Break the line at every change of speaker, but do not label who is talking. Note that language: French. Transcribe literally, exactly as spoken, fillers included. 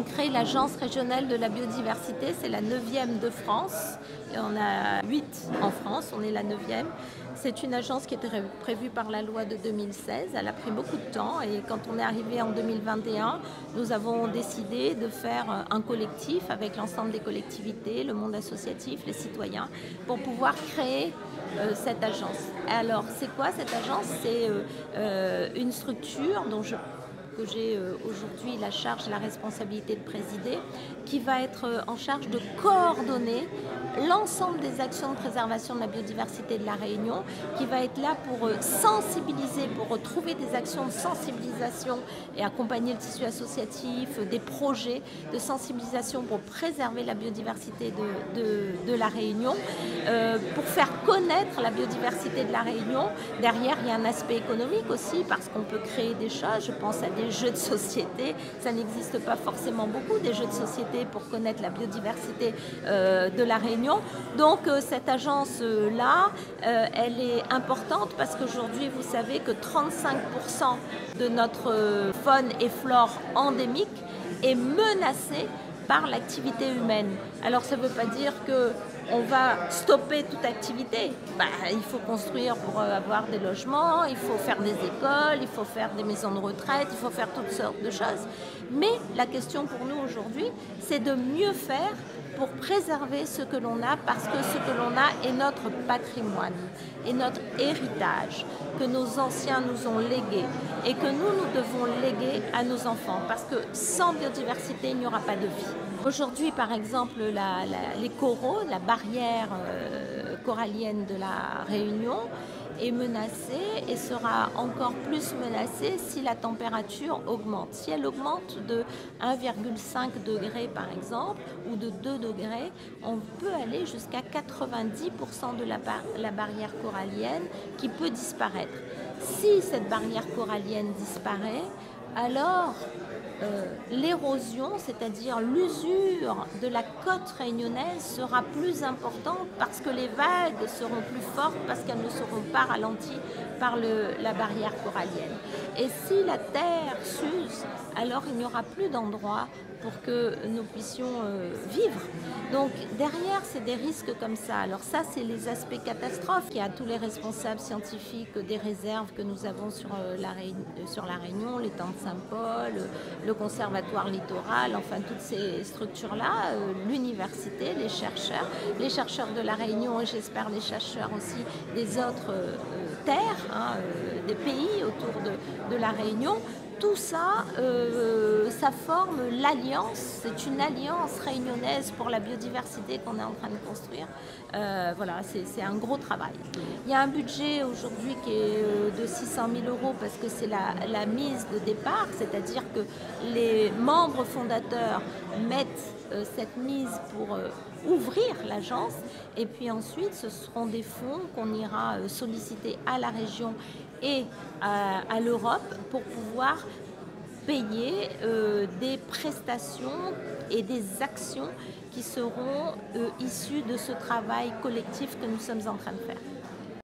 avons créé l'Agence régionale de la biodiversité, c'est la neuvième de France. Et on a huit en France, on est la neuvième. C'est une agence qui était prévue par la loi de deux mille seize. Elle a pris beaucoup de temps et quand on est arrivé en deux mille vingt et un, nous avons décidé de faire un collectif avec l'ensemble des collectivités, le monde associatif, les citoyens, pour pouvoir créer euh, cette agence. Alors, c'est quoi cette agence? C'est euh, euh, une structure dont je que j'ai aujourd'hui la charge et la responsabilité de présider, qui va être en charge de coordonner l'ensemble des actions de préservation de la biodiversité de la Réunion, qui va être là pour sensibiliser, pour trouver des actions de sensibilisation et accompagner le tissu associatif, des projets de sensibilisation pour préserver la biodiversité de, de, de la Réunion, euh, pour faire connaître la biodiversité de la Réunion. Derrière, il y a un aspect économique aussi, parce qu'on peut créer des choses, je pense à des jeux de société, ça n'existe pas forcément beaucoup, des jeux de société pour connaître la biodiversité euh, de la Réunion. Donc euh, cette agence-là, euh, elle est importante parce qu'aujourd'hui, vous savez que trente-cinq pour cent de notre euh, faune et flore endémique est menacée par l'activité humaine. Alors ça ne veut pas dire que on va stopper toute activité. Bah, il faut construire pour avoir des logements, il faut faire des écoles, il faut faire des maisons de retraite, il faut faire toutes sortes de choses. Mais la question pour nous aujourd'hui, c'est de mieux faire pour préserver ce que l'on a, parce que ce que l'on a est notre patrimoine, est notre héritage, que nos anciens nous ont légué et que nous, nous devons léguer à nos enfants, parce que sans biodiversité, il n'y aura pas de vie. Aujourd'hui, par exemple, la, la, les coraux, la barrière euh, corallienne de la Réunion est menacée et sera encore plus menacée si la température augmente. Si elle augmente de un virgule cinq degré par exemple, ou de deux degrés, on peut aller jusqu'à quatre-vingt-dix pour cent de la, bar la barrière corallienne qui peut disparaître. Si cette barrière corallienne disparaît, alors Euh, l'érosion, c'est-à-dire l'usure de la côte réunionnaise sera plus importante parce que les vagues seront plus fortes, parce qu'elles ne seront pas ralenties par le, la barrière corallienne. Et si la terre s'use, alors il n'y aura plus d'endroit pour que nous puissions euh, vivre. Donc derrière, c'est des risques comme ça. Alors ça, c'est les aspects catastrophes. Il y a tous les responsables scientifiques des réserves que nous avons sur, euh, la, Réunion, sur la Réunion, l'étang de Saint-Paul, le conservatoire littoral, enfin toutes ces structures-là, euh, l'université, les chercheurs, les chercheurs de la Réunion et j'espère les chercheurs aussi des autres euh, terres, hein, euh, des pays autour de, de la Réunion. Tout ça, euh, ça forme l'alliance, c'est une alliance réunionnaise pour la biodiversité qu'on est en train de construire. Euh, voilà, c'est un gros travail. Il y a un budget aujourd'hui qui est de six cent mille euros parce que c'est la, la mise de départ, c'est-à-dire que les membres fondateurs mettent euh, cette mise pour euh, ouvrir l'agence et puis ensuite ce seront des fonds qu'on ira euh, solliciter à la région et à, à l'Europe pour pouvoir payer euh, des prestations et des actions qui seront euh, issues de ce travail collectif que nous sommes en train de faire.